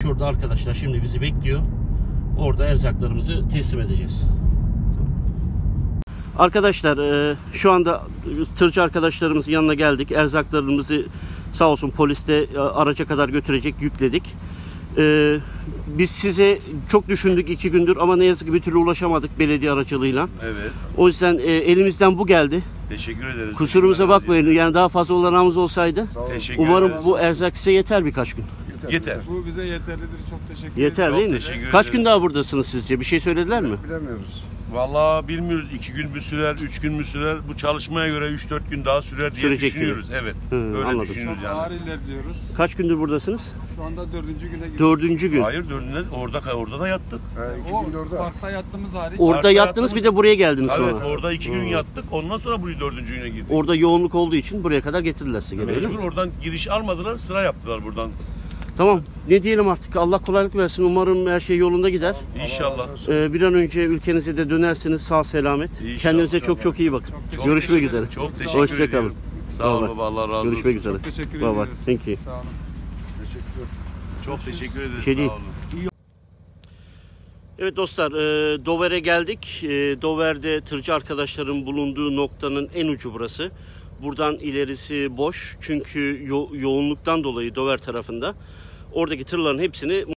şurada arkadaşlar şimdi bizi bekliyor. Orada erzaklarımızı teslim edeceğiz. Arkadaşlar şu anda tırcı arkadaşlarımızın yanına geldik. Erzaklarımızı sağ olsun poliste araca kadar götürecek, yükledik. Biz size çok düşündük 2 gündür ama ne yazık ki bir türlü ulaşamadık belediye aracılığıyla. Evet. O yüzden elimizden bu geldi. Teşekkür ederiz. Kusurumuza bakmayın. Yani daha fazla olanağımız olsaydı. Umarım ederiz. bu erzak size yeter birkaç gün. Yeter. Bu bize yeterlidir. Çok teşekkür ederim. Yeter değil mi? teşekkür Kaç ederiz. gün daha buradasınız sizce? Bir şey söylediler mi? Bilemiyoruz. Vallahi bilmiyoruz. 2 gün mü sürer, 3 gün mü sürer? Bu çalışmaya göre 3-4 gün daha sürer diye Sürecek düşünüyoruz. Evet. Öyle anladım. düşünüyoruz Çok ağır yani. ilerliyoruz. Kaç gündür buradasınız? Şu anda 4. güne gidiyoruz. 4. gün. Hayır, orada da yattık. İki gün de orada. Parkta yattığımız hariç. Orada Parkta yattınız bir de buraya geldiniz Evet, sonra. orada 2 gün yattık. Ondan sonra burayı 4. güne girdik. Orada yoğunluk olduğu için buraya kadar getirdiler sizi. Öyle mi? Mecbur oradan giriş almadılar, sıra yaptılar buradan. Tamam. Ne diyelim artık? Allah kolaylık versin. Umarım her şey yolunda gider. İnşallah. Bir an önce ülkenize de dönersiniz sağ selamet. İnşallah. Kendinize çok çok iyi bakın. Çok Görüşmek teşekkür üzere. ederiz. Çok teşekkür Hoşça kalın. ediyorum. Sağ ol Bye baba, Allah razı olsun. Görüşmek üzere. Çok teşekkür Bye bye. ediyoruz. Thank you. Sağ olun. Teşekkür. Çok teşekkür ederiz. Şey Sağ değil. olun. Evet dostlar, Dover'e geldik. Dover'de tırcı arkadaşların bulunduğu noktanın en ucu burası. Buradan ilerisi boş çünkü yoğunluktan dolayı Dover tarafında. Oradaki tırların hepsini